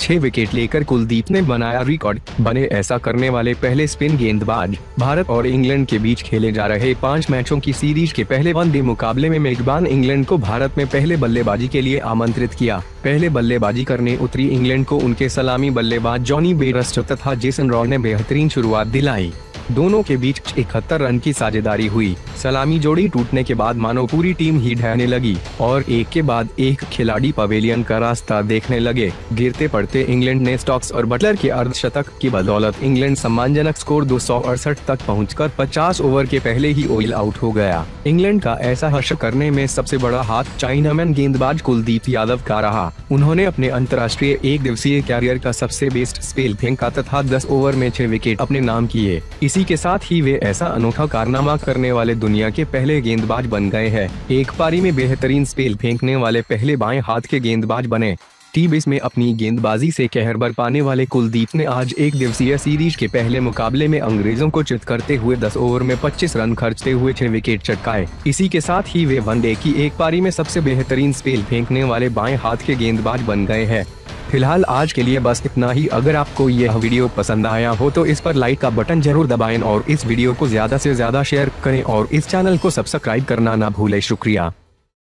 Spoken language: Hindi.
6 विकेट लेकर कुलदीप ने बनाया रिकॉर्ड, बने ऐसा करने वाले पहले स्पिन गेंदबाज। भारत और इंग्लैंड के बीच खेले जा रहे 5 मैचों की सीरीज के पहले वनडे मुकाबले में मेजबान इंग्लैंड को भारत में पहले बल्लेबाजी के लिए आमंत्रित किया। पहले बल्लेबाजी करने उतरी इंग्लैंड को उनके सलामी बल्लेबाज जॉनी बेयरस्टो तथा जेसन रॉय ने बेहतरीन शुरुआत दिलाई। दोनों के बीच 71 रन की साझेदारी हुई। सलामी जोड़ी टूटने के बाद मानो पूरी टीम ही ढहने लगी और एक के बाद एक खिलाड़ी पवेलियन का रास्ता देखने लगे। गिरते पड़ते इंग्लैंड ने स्टोक्स और बटलर के अर्धशतक की बदौलत इंग्लैंड सम्मानजनक स्कोर 268 तक पहुंचकर 50 ओवर के पहले ही ऑल आउट हो गया। इंग्लैंड का ऐसा हश्र करने में सबसे बड़ा हाथ चाइनामैन गेंदबाज कुलदीप यादव का रहा। उन्होंने अपने अंतर्राष्ट्रीय एक दिवसीय कैरियर का सबसे बेस्ट स्पेल फेंका तथा 10 ओवर में 6 विकेट अपने नाम किए। इसी के साथ ही वे ऐसा अनोखा कारनामा करने वाले दुनिया के पहले गेंदबाज बन गए हैं। एक पारी में बेहतरीन स्पेल फेंकने वाले पहले बाएं हाथ के गेंदबाज बने। टी20 में अपनी गेंदबाजी से कहर बरपाने वाले कुलदीप ने आज एक दिवसीय सीरीज के पहले मुकाबले में अंग्रेजों को चित करते हुए 10 ओवर में 25 रन खर्चते हुए 6 विकेट चटकाए। इसी के साथ ही वे वनडे की एक पारी में सबसे बेहतरीन स्पेल फेंकने वाले बाएं हाथ के गेंदबाज बन गए हैं। फिलहाल आज के लिए बस इतना ही। अगर आपको यह वीडियो पसंद आया हो तो इस पर लाइक का बटन जरूर दबाएं और इस वीडियो को ज्यादा से ज्यादा शेयर करें और इस चैनल को सब्सक्राइब करना ना भूलें। शुक्रिया।